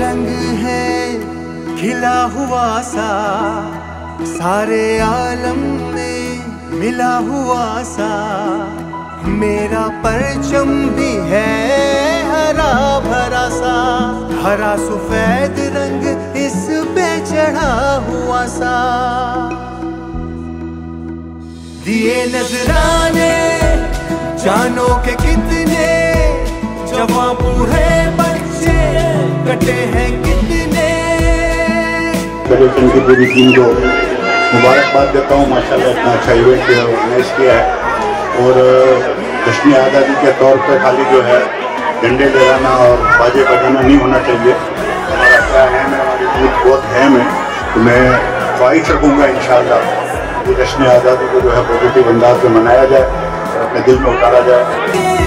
रंग है खिला हुआ सा, सारे आलम में मिला हुआ सा। मेरा परचम भी है हरा भरा सा, हरा सफेद रंग इस पे चढ़ा हुआ सा। दिए नजराने जानो के कितने, जवां बूढ़े बच्चे कटे हैं कितने। फेडरेशन की पूरी टीम को मुबारकबाद देता हूँ, माशाल्लाह इतना अच्छा इवेंट ऑर्गेनाइज किया है। और जश्न आज़ादी के तौर पे खाली जो है झंडे लहराना और बाजे बजाना नहीं होना चाहिए। हमारा क्या है, हमारी यूथ बहुत अहम है, तो मैं ख्वाहिश रखूँगा इंशाअल्लाह कि जश्न आज़ादी को जो है पॉजिटिव अंदाज में मनाया जाए और अपने दिल में उतारा जाए।